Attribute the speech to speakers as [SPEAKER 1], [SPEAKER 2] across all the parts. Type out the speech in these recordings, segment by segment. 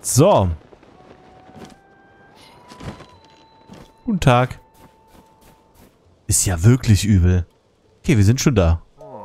[SPEAKER 1] So. Guten Tag. Ist ja wirklich übel. Okay, wir sind schon da.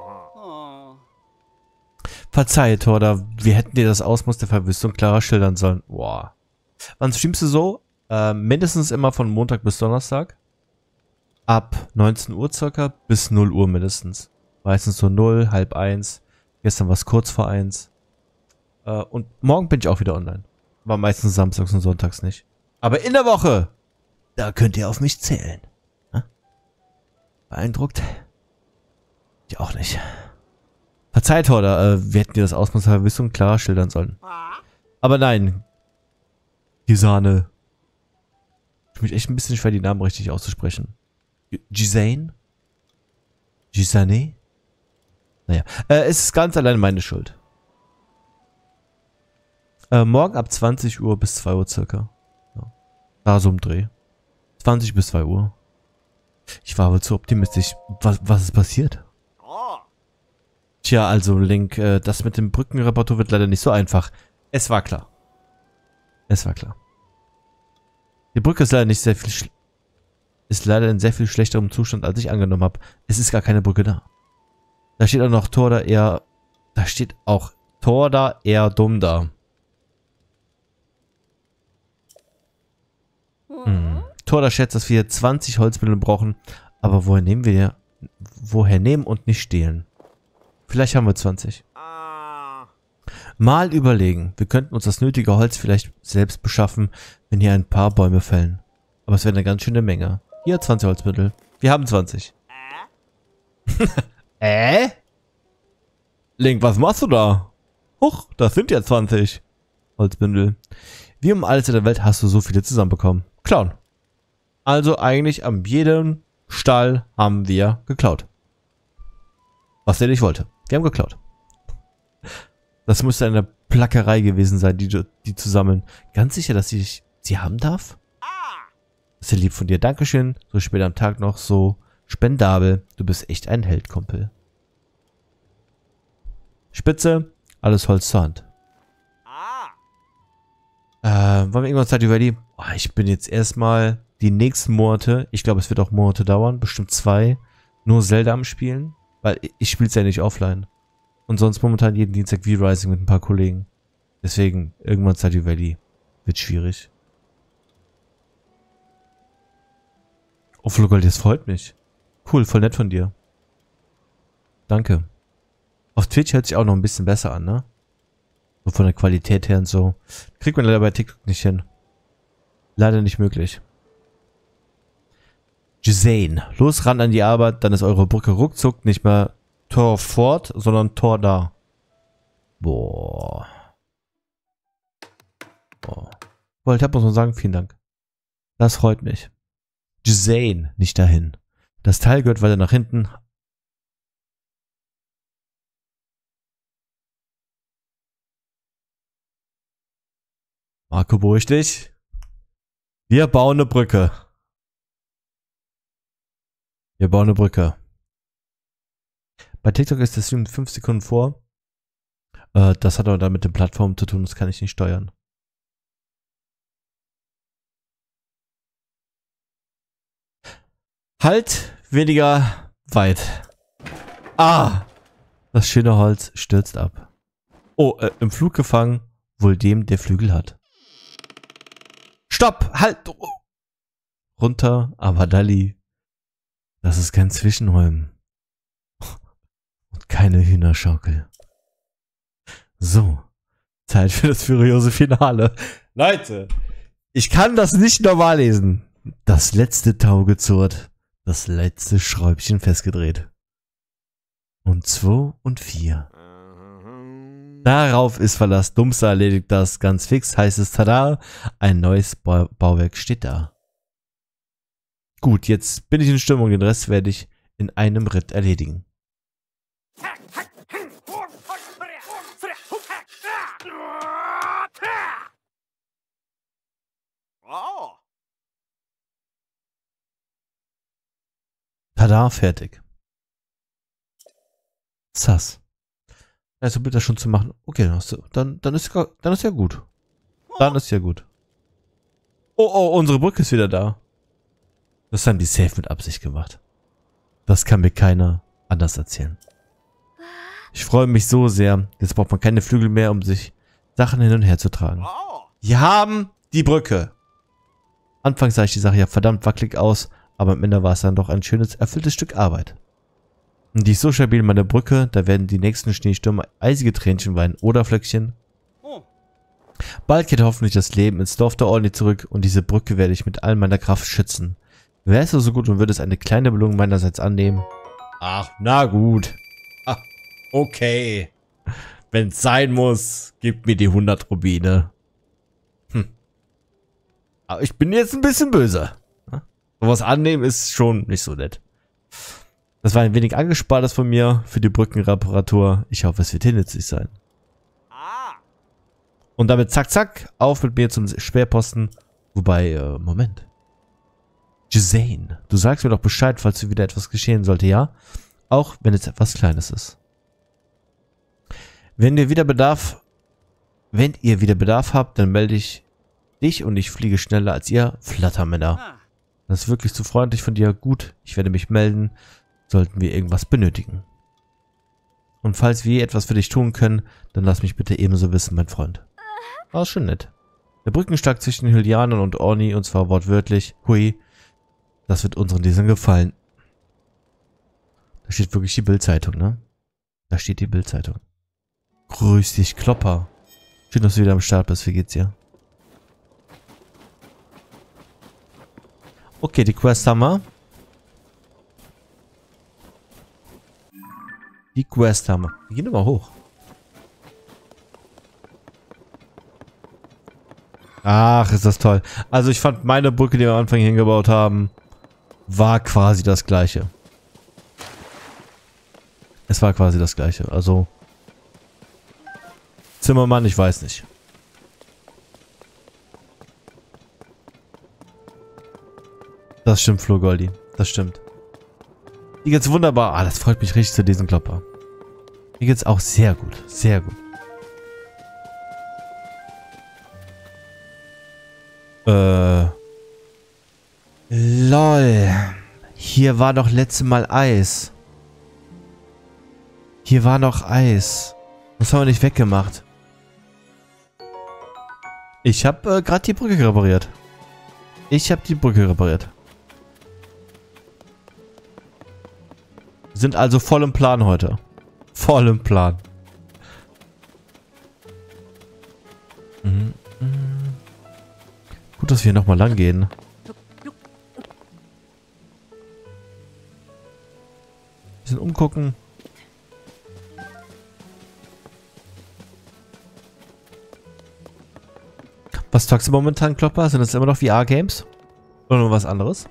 [SPEAKER 1] Verzeihe, Torda, wir hätten dir das Ausmaß der Verwüstung klarer schildern sollen. Boah. Wann streamst du so? Mindestens immer von Montag bis Donnerstag. Ab 19 Uhr circa bis 0 Uhr mindestens. Meistens so 0, halb 1. Gestern war es kurz vor 1. Und morgen bin ich auch wieder online. Aber meistens samstags und sonntags nicht. Aber in der Woche, da könnt ihr auf mich zählen. Beeindruckt? Ich auch nicht. Verzeiht, Horder, wir hätten dir das Ausmaß der Verwüstung klarer schildern sollen. Aber nein. Gisane. Ich mich echt ein bisschen schwer, die Namen richtig auszusprechen. Gisane? Gisane? Naja, es ist ganz allein meine Schuld. Morgen ab 20 Uhr bis 2 Uhr circa. Ja. Da so im Dreh. 20 bis 2 Uhr. Ich war wohl zu optimistisch. Was ist passiert? Tja, also Link, das mit dem Brückenreparatur wird leider nicht so einfach. Es war klar. Es war klar. Die Brücke ist leider in sehr viel schlechterem Zustand, als ich angenommen habe. Es ist gar keine Brücke da. Da steht auch noch Torda eher... Da steht auch Torda eher dumm da. Torda schätzt, dass wir 20 Holzbündel brauchen. Aber woher nehmen und nicht stehlen? Vielleicht haben wir 20. Mal überlegen. Wir könnten uns das nötige Holz vielleicht selbst beschaffen, wenn hier ein paar Bäume fällen. Aber es wäre eine ganz schöne Menge. Hier 20 Holzbündel. Wir haben 20. Link, was machst du da? Huch, das sind ja 20 Holzbündel. Wie um alles in der Welt hast du so viele zusammenbekommen? Klauen. Also eigentlich an jedem Stall haben wir geklaut. Was der nicht wollte. Wir haben geklaut. Das müsste eine Plackerei gewesen sein, die zu sammeln. Ganz sicher, dass ich sie haben darf? Das ist ja lieb von dir. Dankeschön. So spät am Tag noch so spendabel. Du bist echt ein Held, Kumpel. Spitze. Alles Holz zur Hand. Wollen wir irgendwann Zeit über die... Oh, ich bin jetzt erstmal die nächsten Monate, ich glaube, es wird auch Monate dauern, bestimmt 2, nur Zelda am Spielen. Weil ich spiele es ja nicht offline. Und sonst momentan jeden Dienstag V-Rising mit ein paar Kollegen. Deswegen, irgendwann Stardew Valley wird schwierig. Oh, Fluggold, das freut mich. Cool, voll nett von dir. Danke. Auf Twitch hört sich auch noch ein bisschen besser an, ne? So von der Qualität her und so. Kriegt man leider bei TikTok nicht hin. Leider nicht möglich. Gisane. Los, ran an die Arbeit, dann ist eure Brücke ruckzuck nicht mehr Tor fort, sondern Tor da. Boah. Wollte, muss man sagen, vielen Dank. Das freut mich. Gisane, nicht dahin. Das Teil gehört weiter nach hinten. Marco, beruhig dich. Wir bauen eine Brücke. Wir bauen eine Brücke. Bei TikTok ist das Stream 5 Sekunden vor. Das hat aber dann mit den Plattformen zu tun, das kann ich nicht steuern. Halt weniger weit. Ah! Das schöne Holz stürzt ab. Oh, im Flug gefangen, wohl dem, der Flügel hat. Stopp! Halt! Runter, aber Dalli. Das ist kein Zwischenräumen. Und keine Hühnerschaukel. So. Zeit für das furiose Finale. Leute, ich kann das nicht normal lesen. Das letzte Tau gezurrt. Das letzte Schräubchen festgedreht. Und 2 und 4. Darauf ist Verlass. Dumpster erledigt das ganz fix. Heißt es, tada, ein neues Bauwerk steht da. Gut, jetzt bin ich in Stimmung. Den Rest werde ich in einem Ritt erledigen. Tada, fertig. Sass. Also bitte schon zu machen. Okay, dann ist ja gut. Dann ist ja gut. Oh, oh, unsere Brücke ist wieder da. Das haben die safe mit Absicht gemacht. Das kann mir keiner anders erzählen. Ich freue mich so sehr. Jetzt braucht man keine Flügel mehr, um sich Sachen hin und her zu tragen. Wir haben die Brücke. Anfangs sah ich die Sache ja verdammt wackelig aus, aber am Ende war es dann doch ein schönes, erfülltes Stück Arbeit. Und die ist so stabil, meine Brücke, da werden die nächsten Schneestürme eisige Tränchen weinen oder Flöckchen. Bald kehrt hoffentlich das Leben ins Dorf der Orni zurück und diese Brücke werde ich mit all meiner Kraft schützen. Wärst du so gut und würdest eine kleine Belohnung meinerseits annehmen? Ach, na gut. Ah, okay. Wenn's sein muss, gib mir die 100 Rubine. Aber ich bin jetzt ein bisschen böse. Sowas annehmen ist schon nicht so nett. Das war ein wenig angespartes von mir für die Brückenreparatur. Ich hoffe, es wird nützlich sein. Und damit zack, zack, auf mit mir zum Schwerposten. Wobei, Moment. Jazane, du sagst mir doch Bescheid, falls wieder etwas geschehen sollte, ja? Auch wenn es etwas Kleines ist. Wenn ihr wieder Bedarf habt, dann melde ich dich und ich fliege schneller als ihr Flattermänner. Das ist wirklich zu freundlich von dir. Gut, ich werde mich melden, sollten wir irgendwas benötigen. Und falls wir etwas für dich tun können, dann lass mich bitte ebenso wissen, mein Freund. War schon nett. Der Brückenschlag zwischen Hylianern und Orni, und zwar wortwörtlich, hui, das wird unseren Lesern gefallen. Da steht wirklich die Bild-Zeitung, ne? Da steht die Bild-Zeitung. Grüß dich, Klopper. Schön, dass du wieder am Start bist. Wie geht's dir? Okay, die Quest haben wir. Die Quest haben wir. Wir gehen immer hoch. Ach, ist das toll. Also ich fand meine Brücke, die wir am Anfang hingebaut haben, war quasi das gleiche. Es war quasi das gleiche. Also Zimmermann, ich weiß nicht. Das stimmt, Flo Goldi. Das stimmt. Hier geht's wunderbar. Ah, das freut mich richtig zu diesem Klopper. Hier geht's auch sehr gut. Sehr gut. LOL. Hier war doch letztes Mal Eis. Hier war noch Eis. Das haben wir nicht weggemacht. Ich habe gerade die Brücke repariert. Wir sind also voll im Plan heute. Voll im Plan. Gut, dass wir nochmal lang gehen. Bisschen umgucken. Was zockst du momentan, Klopper? Sind das immer noch VR-Games? Oder nur was anderes?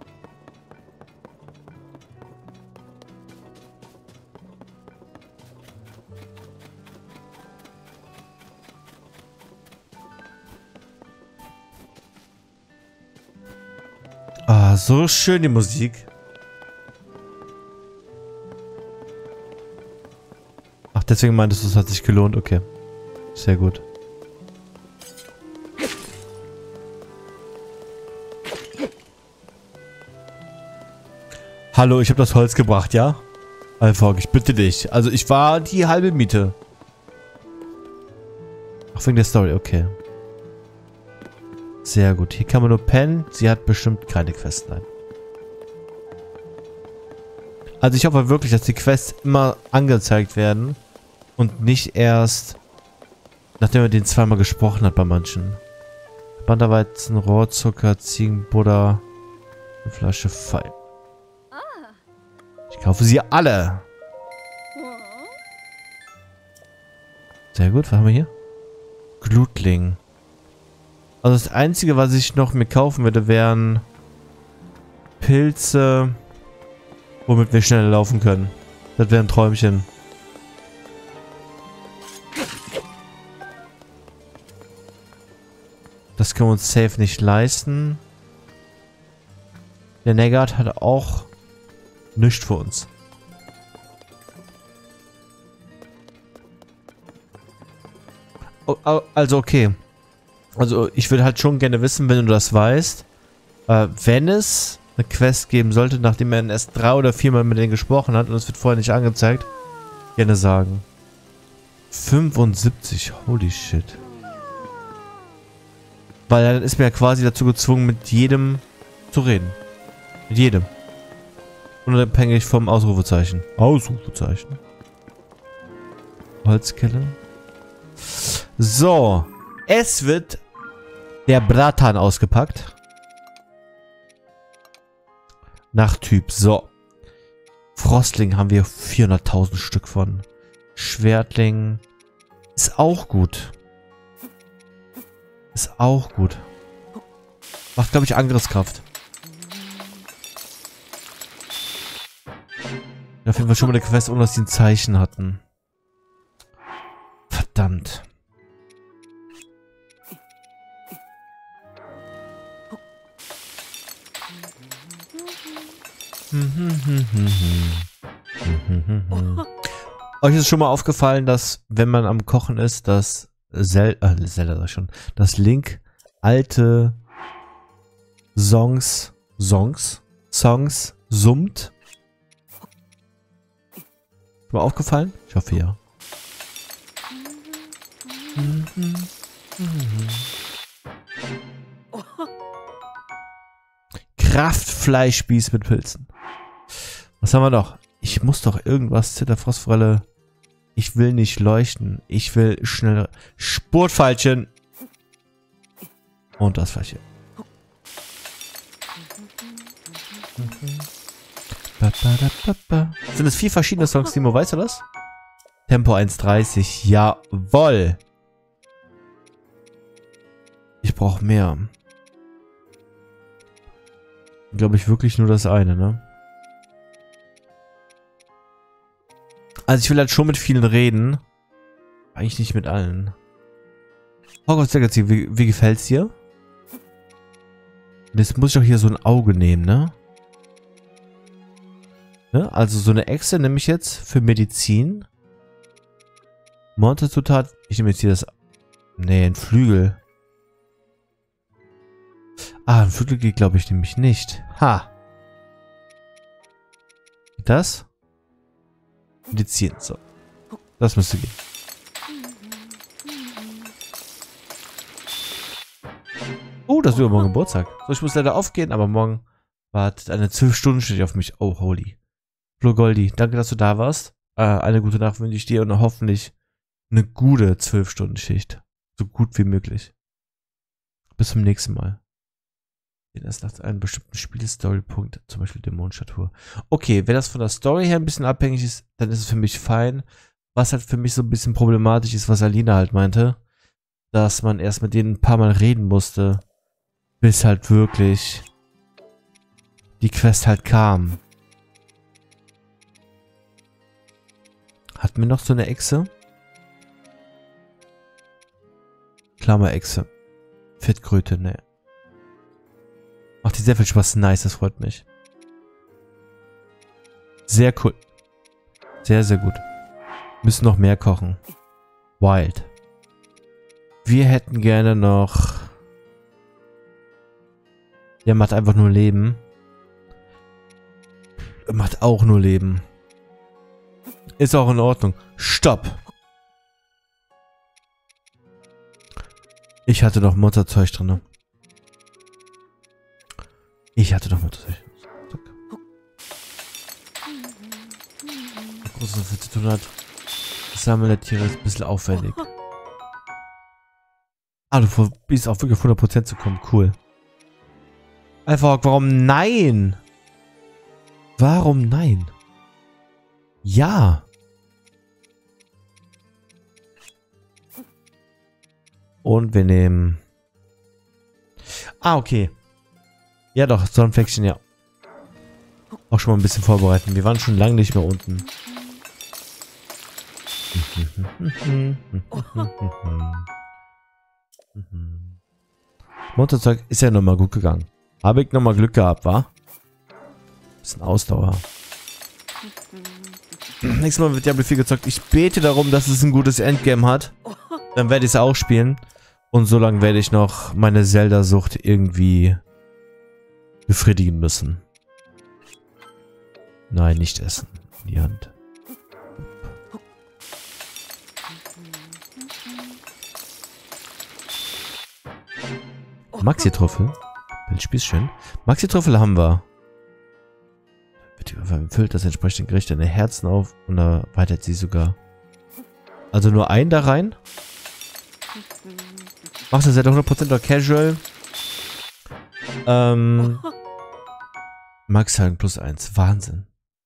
[SPEAKER 1] Ah, so schön die Musik. Ach, deswegen meintest du, es hat sich gelohnt. Okay. Sehr gut. Hallo, ich habe das Holz gebracht, ja? Alfog, ich bitte dich. Also ich war die halbe Miete. Ach, wegen der Story, okay. Sehr gut. Hier kann man nur pennen. Sie hat bestimmt keine Quests, nein. Also ich hoffe wirklich, dass die Quests immer angezeigt werden. Und nicht erst, nachdem man den zweimal gesprochen hat bei manchen. Banderweizen, Rohrzucker, Ziegenbutter, eine Flasche Pfeil. Ich kaufe sie alle. Sehr gut, was haben wir hier? Glutling. Also das Einzige, was ich noch mir kaufen würde, wären Pilze, womit wir schneller laufen können. Das wäre ein Träumchen. Das können wir uns safe nicht leisten. Der Neggard hat auch nichts für uns. Oh, also okay. Also ich würde halt schon gerne wissen, wenn du das weißt, wenn es eine Quest geben sollte, nachdem er erst 3 oder 4 Mal mit denen gesprochen hat und es wird vorher nicht angezeigt, gerne sagen. 75, holy shit. Weil dann ist mir ja quasi dazu gezwungen, mit jedem zu reden. Mit jedem. Unabhängig vom Ausrufezeichen. Ausrufezeichen. Holzkelle. So. Es wird der Bratan ausgepackt. Nach Typ. So. Frostling haben wir 400.000 Stück von. Schwertling. Ist auch gut. Ist auch gut. Macht, glaube ich, Angriffskraft. Auf jeden Fall schon mal eine Quest, ohne dass sie ein Zeichen hatten. Verdammt. Euch ist schon mal aufgefallen, dass, wenn man am Kochen ist, dass dass Link alte Songs summt? Mal aufgefallen? Ich hoffe ja. Kraftfleischspieß mit Pilzen. Was haben wir noch? Ich muss doch irgendwas, Zitterfrostforelle. Ich will nicht leuchten. Ich will schnell... Spurtfeilchen. Und das Fleisch. Sind es 4 verschiedene Songs, Timo? Weißt du das? Tempo 1,30. Jawoll. Ich brauche mehr. Glaube ich wirklich nur das eine, ne? Also ich will halt schon mit vielen reden. Eigentlich nicht mit allen. Hogwarts Legacy, wie gefällt's dir? Jetzt muss ich doch hier so ein Auge nehmen, ne? Also so eine Echse nehme ich jetzt für Medizin. Monsterzutat. Ich nehme jetzt hier das... Nee, ein Flügel. Ah, ein Flügel geht, glaube ich, nämlich nicht. Ha. Das? Medizin. So. Das müsste gehen. Oh, das ist übermorgen Geburtstag. So, ich muss leider aufgehen, aber morgen wartet eine 12-Stunden-Schicht auf mich. Oh, holy. Flo Goldi, danke, dass du da warst. Eine gute Nacht wünsche ich dir und hoffentlich eine gute 12-Stunden-Schicht. So gut wie möglich. Bis zum nächsten Mal. Erst nach einem bestimmten Spielstory-Punkt, zum Beispiel Dämonenstatur. Okay, wenn das von der Story her ein bisschen abhängig ist, dann ist es für mich fein. Was halt für mich so ein bisschen problematisch ist, was Alina halt meinte, dass man erst mit denen ein paar Mal reden musste, bis halt wirklich die Quest halt kam. Hatten wir noch so eine Echse? Klammer-Echse. Fettkröte, ne. Macht die sehr viel Spaß. Nice, das freut mich. Sehr cool. Sehr, sehr gut. Müssen noch mehr kochen. Wild. Wir hätten gerne noch... Der macht einfach nur Leben. Er macht auch nur Leben. Ist auch in Ordnung. Stopp! Ich hatte doch Mutterzeug drin. Ich hatte doch Mutterzeug. Großes, was zu tun hat. Das Sammeln der Tiere ist ein bisschen aufwendig. Ah, du bist auch wirklich auf 100% zu kommen. Cool. Einfach, warum nein? Warum nein? Ja. Und wir nehmen... Ah, okay. Ja doch, Sonnenfleckchen, ja. Auch schon mal ein bisschen vorbereiten. Wir waren schon lange nicht mehr unten. Motorzeug ist ja nochmal gut gegangen. Habe ich nochmal Glück gehabt, wa? Bisschen Ausdauer. Nächstes Mal wird Diablo 4 gezockt. Ich bete darum, dass es ein gutes Endgame hat. Dann werde ich es auch spielen. Und so lange werde ich noch meine Zelda-Sucht irgendwie befriedigen müssen. Nein, nicht essen. In die Hand. Maxi-Trüffel. Bildspießchen. Maxi-Trüffel haben wir. Füllt das entsprechende Gericht in Herzen auf und erweitert sie sogar. Also nur einen da rein. Macht das ja 100% oder Casual. Max Hagen +1. Wahnsinn.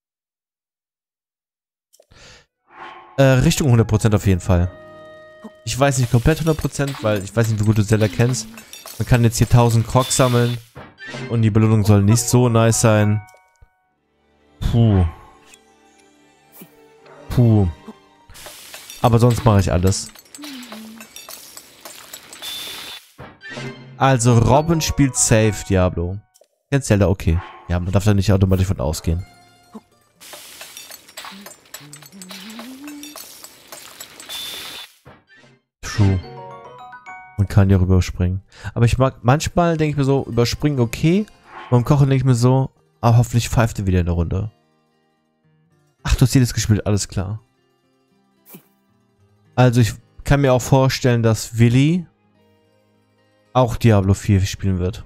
[SPEAKER 1] Richtung 100% auf jeden Fall. Ich weiß nicht komplett 100%, weil ich weiß nicht, wie gut du Zelda kennst. Man kann jetzt hier 1000 Crocs sammeln. Und die Belohnung soll nicht so nice sein. Puh. Puh. Aber sonst mache ich alles. Also Robin spielt safe Diablo. Kennst Zelda? Okay. Ja, man darf da nicht automatisch von ausgehen. True. Man kann ja rüberspringen. Aber ich mag, manchmal denke ich mir so, überspringen okay. Beim Kochen denke ich mir so, aber hoffentlich pfeift er wieder in der Runde. Ach, du hast jedes gespielt, alles klar. Also ich kann mir auch vorstellen, dass Willi auch Diablo 4 spielen wird.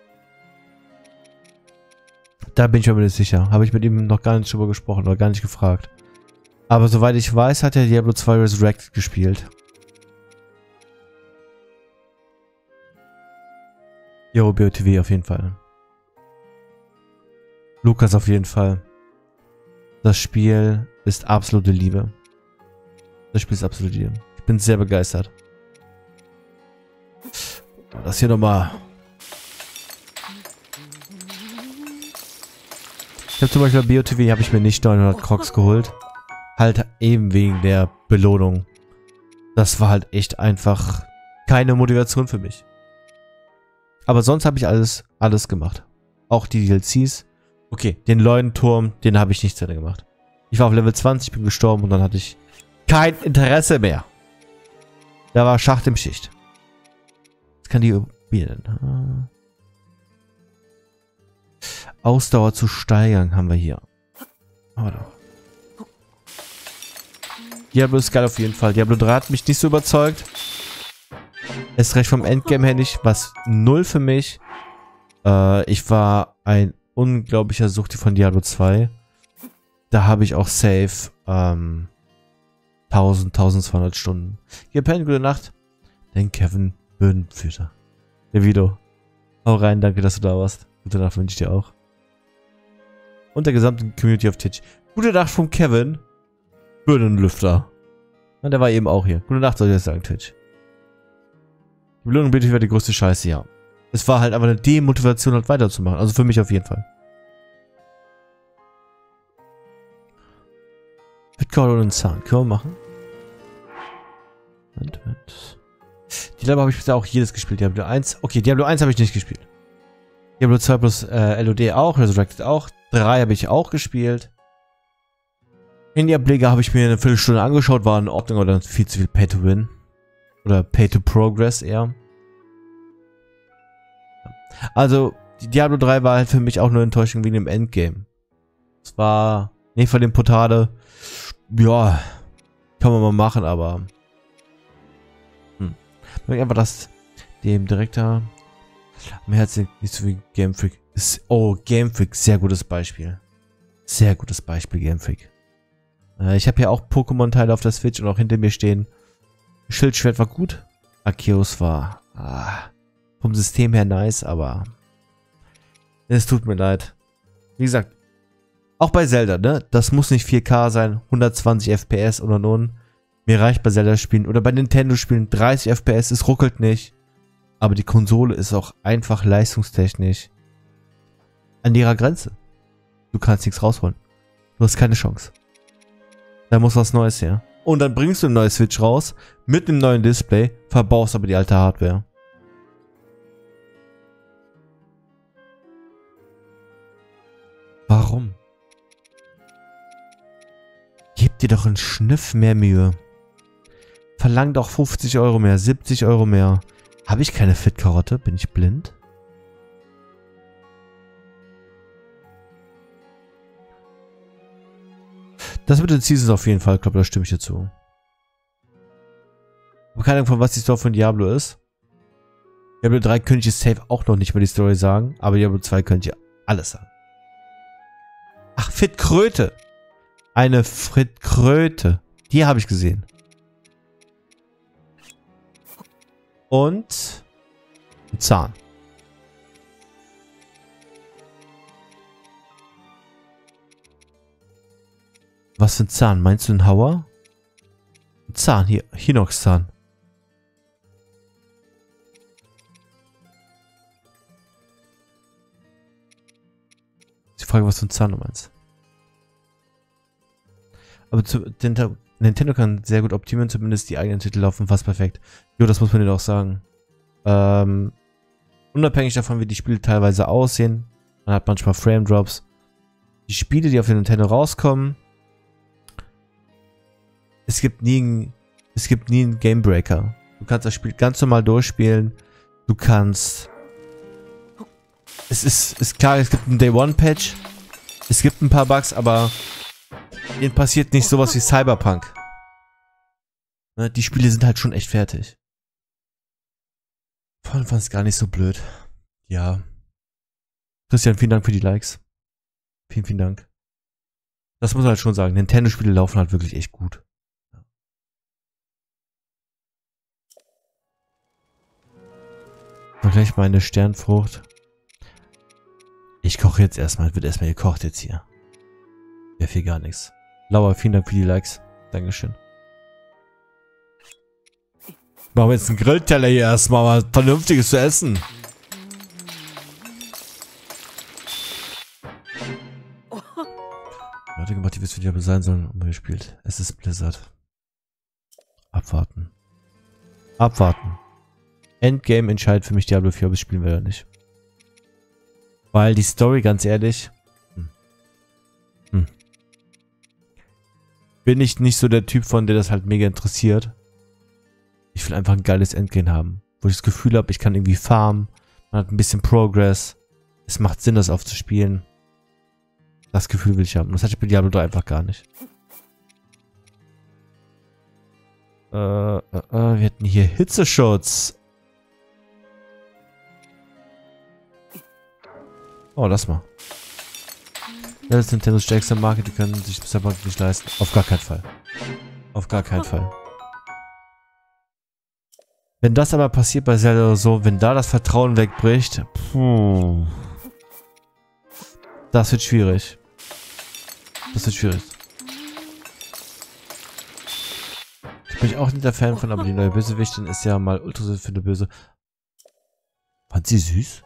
[SPEAKER 1] Da bin ich mir nicht sicher. Habe ich mit ihm noch gar nicht drüber gesprochen oder gar nicht gefragt. Aber soweit ich weiß, hat er Diablo 2 Resurrected gespielt. Jo, BOTW auf jeden Fall. Lukas auf jeden Fall. Das Spiel ist absolute Liebe. Das Spiel ist absolute Liebe. Ich bin sehr begeistert. Das hier nochmal. Ich habe zum Beispiel bei BOTW habe ich mir nicht 900 Crocs geholt. Halt eben wegen der Belohnung. Das war halt echt einfach keine Motivation für mich. Aber sonst habe ich alles gemacht. Auch die DLCs. Okay, den Leuenturm, den habe ich nicht zu Ende gemacht. Ich war auf Level 20, bin gestorben und dann hatte ich kein Interesse mehr. Da war Schacht im Schicht. Jetzt kann die wählen. Ausdauer zu steigern haben wir hier. Aber doch. Diablo ist geil auf jeden Fall. Diablo 3 hat mich nicht so überzeugt. Ist recht vom Endgame her nicht. Was 0 für mich. Ich war ein unglaublicher Suchti von Diablo 2. Da habe ich auch safe 1200 Stunden. Hier pennen, gute Nacht. Dein Kevin Böhnenführer. Der Video. Hau rein, danke, dass du da warst. Gute Nacht wünsche ich dir auch. Und der gesamten Community auf Twitch. Gute Nacht vom Kevin Birnenlüfter. Und der war eben auch hier. Gute Nacht, soll ich jetzt sagen, Twitch. Die Belohnung bitte war die größte Scheiße, ja. Es war halt einfach eine Demotivation, halt weiterzumachen. Also für mich auf jeden Fall. Bitcoin und Zahn. Können wir machen? Die Diablo habe ich bisher auch jedes gespielt. Diablo 1. Okay, Diablo 1 habe ich nicht gespielt. Diablo 2 plus LOD auch. Resurrected auch. 3 habe ich auch gespielt. In die Ableger habe ich mir eine Viertelstunde angeschaut. War in Ordnung oder viel zu viel Pay to Win. Oder Pay to Progress eher. Also, die Diablo 3 war halt für mich auch nur Enttäuschung wegen dem Endgame. Es war nicht von dem Portale. Ja, kann man mal machen, aber einfach das dem Direktor am Herzen nicht so wie Game Freak ist. Oh, Game Freak, sehr gutes Beispiel. Sehr gutes Beispiel, Game Freak. Ich habe ja auch Pokémon-Teile auf der Switch und auch hinter mir stehen. Schildschwert war gut. Arceus war vom System her nice, aber es tut mir leid. Wie gesagt, auch bei Zelda, ne? Das muss nicht 4K sein, 120 FPS oder nun. Mir reicht bei Zelda-Spielen oder bei Nintendo-Spielen 30 FPS, es ruckelt nicht. Aber die Konsole ist auch einfach leistungstechnisch an ihrer Grenze. Du kannst nichts rausholen. Du hast keine Chance. Da muss was Neues her. Und dann bringst du eine neue Switch raus, mit einem neuen Display, verbaust aber die alte Hardware. Warum? Gib dir doch einen Schniff mehr Mühe. Verlang doch 50 Euro mehr, 70 Euro mehr. Habe ich keine Fit-Karotte? Bin ich blind? Das mit den Seasons auf jeden Fall. Ich glaube, da stimme ich dir zu. Ich habe keine Ahnung, von was die Story von Diablo ist. Diablo 3 könnte ich safe auch noch nicht mal die Story sagen. Aber Diablo 2 könnte ich alles sagen. Ach, Fit-Kröte. Eine Fit-Kröte. Die habe ich gesehen. Und ein Zahn. Was für ein Zahn? Meinst du ein Hauer? Ein Zahn, hier. Hinox-Zahn. Ich frage, was für ein Zahn du meinst. Aber Nintendo kann sehr gut optimieren, zumindest die eigenen Titel laufen fast perfekt. Jo, das muss man dir auch sagen. Unabhängig davon, wie die Spiele teilweise aussehen, man hat manchmal Frame Drops. Die Spiele, die auf den Nintendo rauskommen, es gibt nie einen Game Breaker. Du kannst das Spiel ganz normal durchspielen. Du kannst... Es ist klar, es gibt einen Day One Patch. Es gibt ein paar Bugs, aber ihnen passiert nicht sowas wie Cyberpunk. Ne, die Spiele sind halt schon echt fertig. Vorhin fand es gar nicht so blöd. Ja. Christian, vielen Dank für die Likes. Vielen, vielen Dank. Das muss man halt schon sagen. Nintendo-Spiele laufen halt wirklich echt gut. Noch gleich meine Sternfrucht. Ich koche jetzt erstmal. Wird erstmal gekocht jetzt hier. Ja, viel gar nichts. Laura, vielen Dank für die Likes. Dankeschön. Machen wir jetzt einen Grillteller hier erstmal. Was Vernünftiges zu essen. Leute gemacht, die wissen, wie die sein sollen, und gespielt. Es ist Blizzard. Abwarten. Abwarten. Endgame entscheidet für mich Diablo 4, ob ich spielen will oder nicht. Weil die Story, ganz ehrlich... Bin ich nicht so der Typ, von der das halt mega interessiert. Ich will einfach ein geiles Endgame haben. Wo ich das Gefühl habe, ich kann irgendwie farmen. Man hat ein bisschen Progress. Es macht Sinn, das aufzuspielen. Das Gefühl will ich haben. Und das hatte ich bei Diablo 3 einfach gar nicht. Wir hätten hier Hitzeschutz. Oh, lass mal. Das ist Nintendos stärkste Marke, die können sich das aber nicht leisten. Auf gar keinen Fall. Auf gar keinen Fall. Wenn das aber passiert bei Zelda oder so, wenn da das Vertrauen wegbricht, das wird schwierig. Das wird schwierig. Da bin ich auch nicht der Fan von, aber die neue Bösewichtin ist ja mal ultra für eine Böse. Fand sie süß?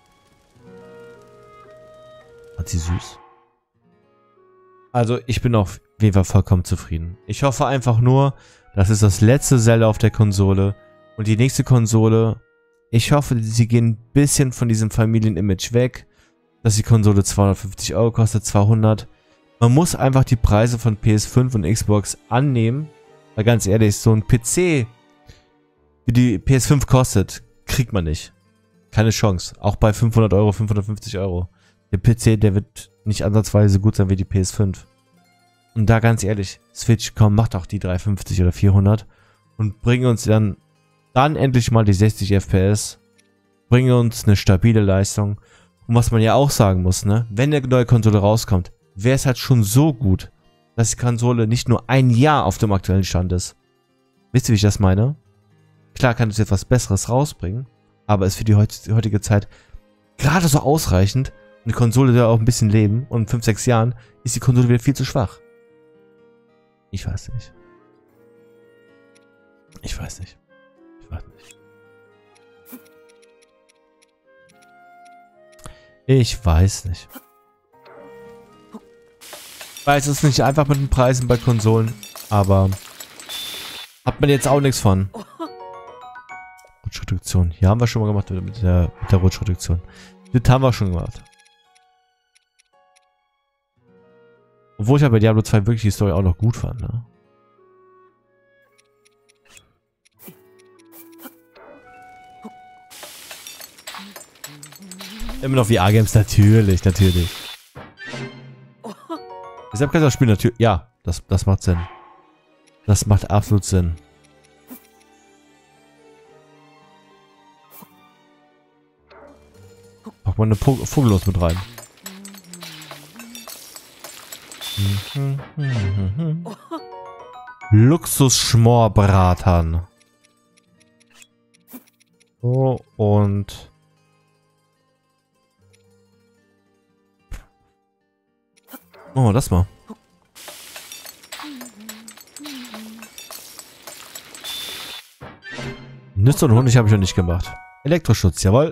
[SPEAKER 1] Fand sie süß? Also, ich bin auf jeden Fall vollkommen zufrieden. Ich hoffe einfach nur, das ist das letzte Zelda auf der Konsole. Und die nächste Konsole, ich hoffe, sie gehen ein bisschen von diesem Familienimage weg. Dass die Konsole 250 € kostet, 200. Man muss einfach die Preise von PS5 und Xbox annehmen. Weil ganz ehrlich, so ein PC, wie die PS5 kostet, kriegt man nicht. Keine Chance. Auch bei 500 €, 550 €. Der PC, der wird nicht ansatzweise gut sein wie die PS5. Und da ganz ehrlich, Switch, komm, macht auch die 350 oder 400 und bringe uns dann endlich mal die 60 FPS. Bringe uns eine stabile Leistung. Und was man ja auch sagen muss, ne, wenn eine neue Konsole rauskommt, wäre es halt schon so gut, dass die Konsole nicht nur ein Jahr auf dem aktuellen Stand ist. Wisst ihr, wie ich das meine? Klar kann es jetzt was Besseres rausbringen, aber ist für die heutige Zeit gerade so ausreichend. Und die Konsole soll auch ein bisschen leben. Und in 5, 6 Jahren ist die Konsole wieder viel zu schwach. Ich weiß nicht. Ich weiß nicht. Ich weiß nicht. Ich weiß nicht. Ich weiß, es ist nicht einfach mit den Preisen bei Konsolen, aber hat man jetzt auch nichts von. Rutschreduktion. Hier haben wir schon mal gemacht mit der Rutschreduktion. Das haben wir schon gemacht. Obwohl ich ja bei Diablo 2 wirklich die Story auch noch gut fand, ne? Immer noch VR-Games, natürlich, natürlich. Deshalb kannst du das Spiel natürlich... Ja, das macht Sinn. Das macht absolut Sinn. Pack mal eine Vogellos mit rein. Luxus-Schmorbraten. So, und... Oh, das mal. Nüsse und Honig habe ich noch nicht gemacht. Elektroschutz, jawohl.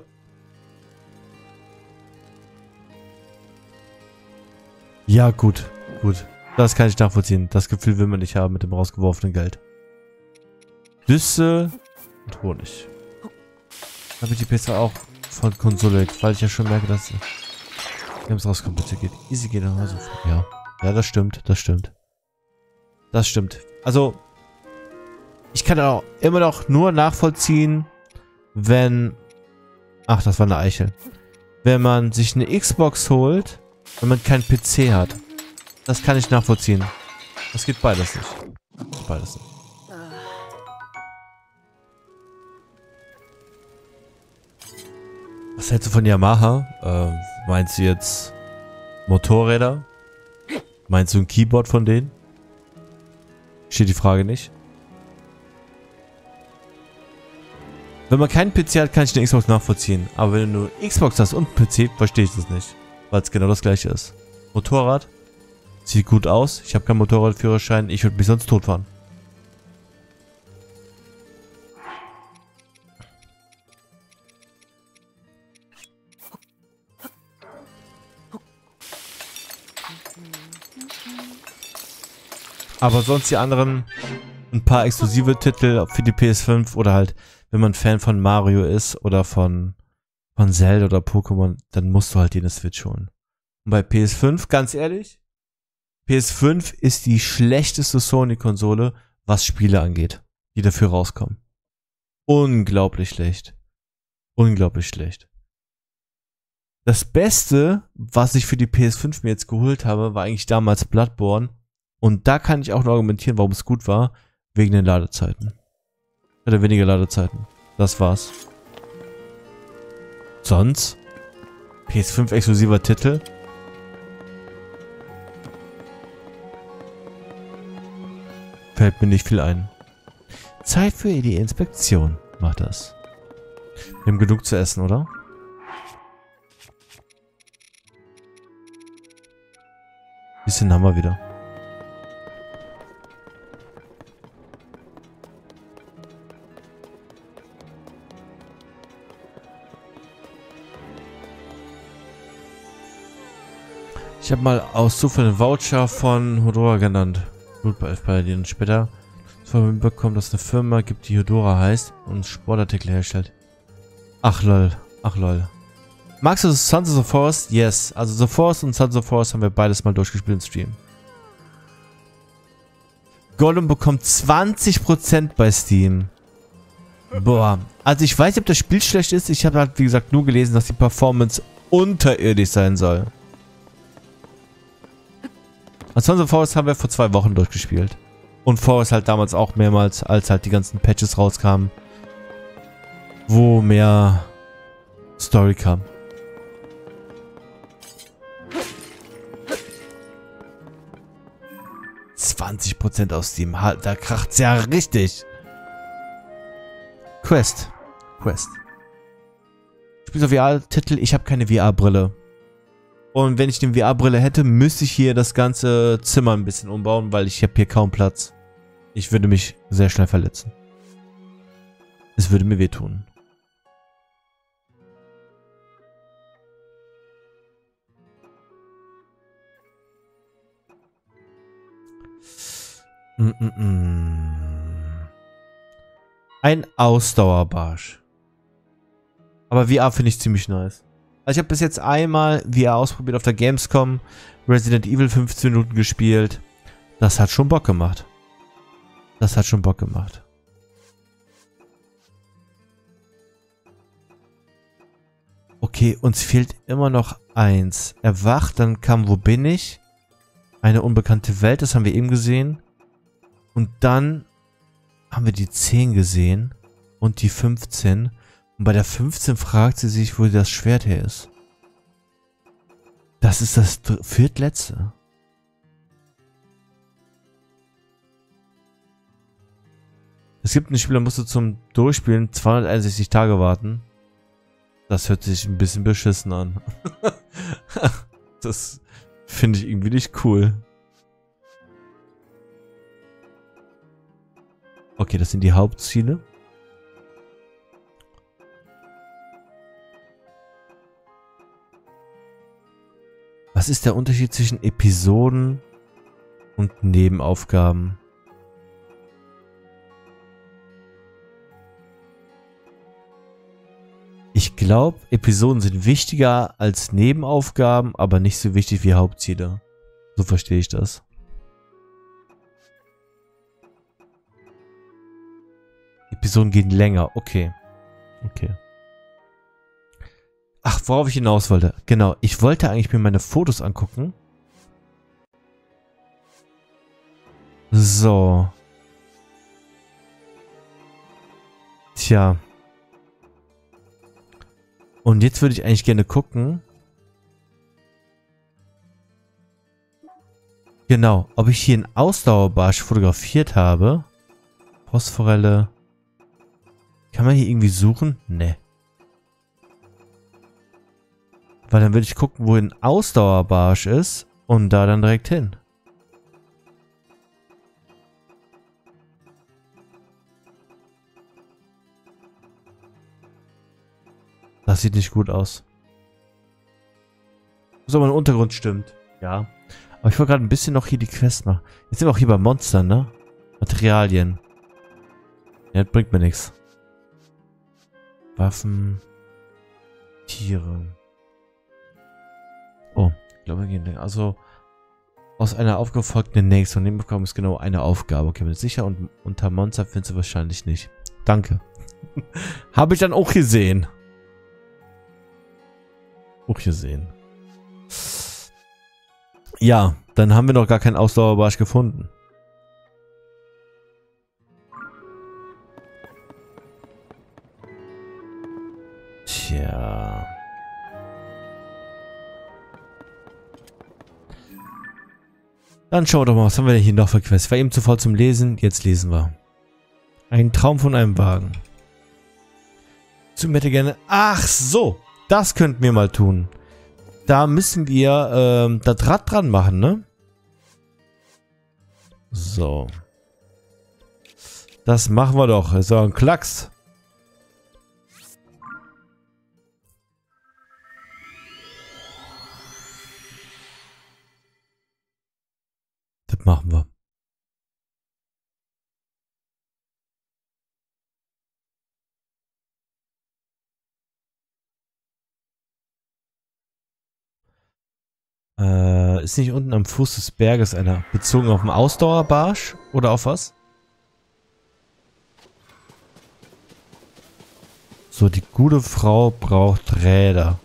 [SPEAKER 1] Ja, gut. Gut. Das kann ich nachvollziehen. Das Gefühl will man nicht haben mit dem rausgeworfenen Geld. Nüsse und Honig. Habe ich die PS2 auch von Konsole, weil ich ja schon merke, dass Games rauskommt. Bitte geht easy, geht nach Hause. Ja. Ja, das stimmt. Das stimmt. Das stimmt. Also, ich kann auch immer noch nur nachvollziehen, wenn... Ach, das war eine Eichel. Wenn man sich eine Xbox holt, wenn man keinen PC hat. Das kann ich nachvollziehen. Das geht beides nicht. Beides nicht. Was hältst du von Yamaha? Meinst du jetzt Motorräder? Meinst du ein Keyboard von denen? Steht die Frage nicht. Wenn man keinen PC hat, kann ich eine Xbox nachvollziehen. Aber wenn du eine Xbox hast und einen PC, verstehe ich das nicht. Weil es genau das gleiche ist. Motorrad. Sieht gut aus. Ich habe keinen Motorradführerschein. Ich würde mich sonst totfahren. Aber sonst die anderen, ein paar exklusive Titel für die PS5 oder halt, wenn man Fan von Mario ist oder von Zelda oder Pokémon, dann musst du halt die in der Switch holen. Und bei PS5, ganz ehrlich, PS5 ist die schlechteste Sony-Konsole, was Spiele angeht, die dafür rauskommen. Unglaublich schlecht. Unglaublich schlecht. Das Beste, was ich für die PS5 mir jetzt geholt habe, war eigentlich damals Bloodborne. Und da kann ich auch noch argumentieren, warum es gut war, wegen den Ladezeiten. Oder weniger Ladezeiten. Das war's. Sonst? PS5 exklusiver Titel? Fällt mir nicht viel ein. Zeit für die Inspektion. Mach das. Wir haben genug zu essen, oder? Bisschen haben wir wieder. Ich habe mal aus Zufall einen Voucher von Hodora genannt. Blutball später bekommen, dass es eine Firma gibt, die Hodora heißt und Sportartikel herstellt. Ach lol. Ach lol. Magst du Sons of the Forest? Yes. Also The Forest und Sons of the Forest haben wir beides mal durchgespielt im Stream. Gollum bekommt 20% bei Steam. Boah. Also ich weiß nicht, ob das Spiel schlecht ist. Ich habe halt, wie gesagt, nur gelesen, dass die Performance unterirdisch sein soll. Sons of Forest haben wir vor 2 Wochen durchgespielt. Und Forest halt damals auch mehrmals, als halt die ganzen Patches rauskamen. Wo mehr Story kam. %20 aus Steam. Da kracht's ja richtig. Quest. Spielst auf VR-Titel? Ich habe keine VR-Brille. Und wenn ich eine VR-Brille hätte, müsste ich hier das ganze Zimmer ein bisschen umbauen, weil ich habe hier kaum Platz. Ich würde mich sehr schnell verletzen. Es würde mir wehtun. Ein Ausdauerbarsch. Aber VR finde ich ziemlich nice. Also ich habe bis jetzt einmal VR ausprobiert auf der Gamescom. Resident Evil 15 Minuten gespielt. Das hat schon Bock gemacht. Das hat schon Bock gemacht. Okay, uns fehlt immer noch eins. Erwacht, dann kam Wo bin ich? Eine unbekannte Welt, das haben wir eben gesehen. Und dann haben wir die 10 gesehen und die 15. Und bei der 15 fragt sie sich, wo das Schwert her ist. Das ist das viertletzte. Es gibt einen Spieler, musst du zum Durchspielen 261 Tage warten. Das hört sich ein bisschen beschissen an. Das finde ich irgendwie nicht cool. Okay, das sind die Hauptziele. Was ist der Unterschied zwischen Episoden und Nebenaufgaben? Ich glaube, Episoden sind wichtiger als Nebenaufgaben, aber nicht so wichtig wie Hauptziele. So verstehe ich das. Episoden gehen länger. Okay. Okay. Ach, worauf ich hinaus wollte. Genau, ich wollte eigentlich mir meine Fotos angucken. So. Tja. Und jetzt würde ich eigentlich gerne gucken. Genau, ob ich hier einen Ausdauerbarsch fotografiert habe. Phosphorelle. Kann man hier irgendwie suchen? Ne. Weil dann würde ich gucken, wo ein Ausdauerbarsch ist und da dann direkt hin. Das sieht nicht gut aus. So, mein Untergrund stimmt. Ja. Aber ich wollte gerade ein bisschen noch hier die Quest machen. Jetzt sind wir auch hier bei Monstern, ne? Materialien. Ja, das bringt mir nichts. Waffen. Tiere. Oh, ich glaube, wir gehen. Also, aus einer Aufgabe folgt eine nächste. Und Nebenaufgabe ist genau eine Aufgabe. Okay, bin ich sicher. Und unter Monster findest du wahrscheinlich nicht. Danke. Habe ich dann auch gesehen. Auch gesehen. Ja, dann haben wir noch gar keinen Ausdauerbarsch gefunden. Tja. Dann schauen wir doch mal, was haben wir denn hier noch für Quests. War eben zu voll zum Lesen, jetzt lesen wir. Ein Traum von einem Wagen. Zum hätte gerne. Ach so, das könnten wir mal tun. Da müssen wir das Rad dran machen, ne? So. Das machen wir doch. Das ist doch ein Klacks. Das machen wir. Ist nicht unten am Fuß des Berges einer bezogen auf den Ausdauerbarsch? Oder auf was? So, die gute Frau braucht Räder.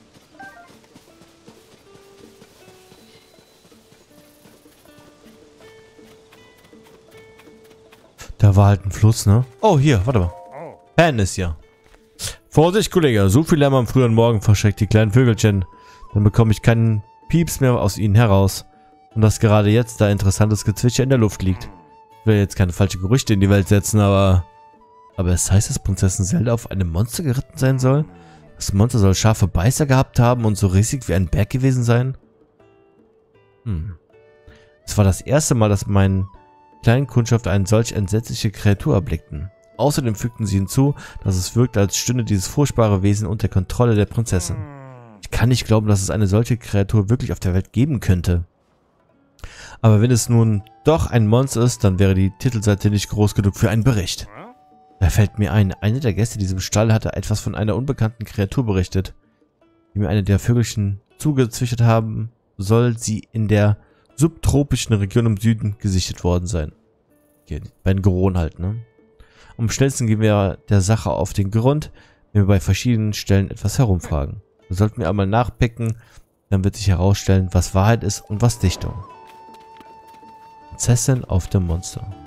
[SPEAKER 1] Da war halt ein Fluss, ne? Oh, hier, warte mal. Pan ist ja. Vorsicht, Kollege. So viel Lärm am frühen Morgen verschreckt die kleinen Vögelchen. Dann bekomme ich keinen Pieps mehr aus ihnen heraus. Und dass gerade jetzt da interessantes Gezwitscher in der Luft liegt. Ich will jetzt keine falschen Gerüchte in die Welt setzen, aber es heißt, dass Prinzessin Zelda auf einem Monster geritten sein soll? Das Monster soll scharfe Beißer gehabt haben und so riesig wie ein Berg gewesen sein? Es war das erste Mal, dass meine kleinen Kundschaft eine solch entsetzliche Kreatur erblickten. Außerdem fügten sie hinzu, dass es wirkte, als stünde dieses furchtbare Wesen unter Kontrolle der Prinzessin. Ich kann nicht glauben, dass es eine solche Kreatur wirklich auf der Welt geben könnte. Aber wenn es nun doch ein Monster ist, dann wäre die Titelseite nicht groß genug für einen Bericht. Da fällt mir ein, einer der Gäste in diesem Stall hatte etwas von einer unbekannten Kreatur berichtet, die mir eine der Vögelchen zugezüchtet haben, soll sie in der subtropischen Region im Süden gesichtet worden sein. Okay, bei den Goron halt, ne? Am schnellsten gehen wir der Sache auf den Grund, wenn wir bei verschiedenen Stellen etwas herumfragen. Das sollten wir einmal nachpicken. Dann wird sich herausstellen, was Wahrheit ist und was Dichtung. Prinzessin auf dem Monster.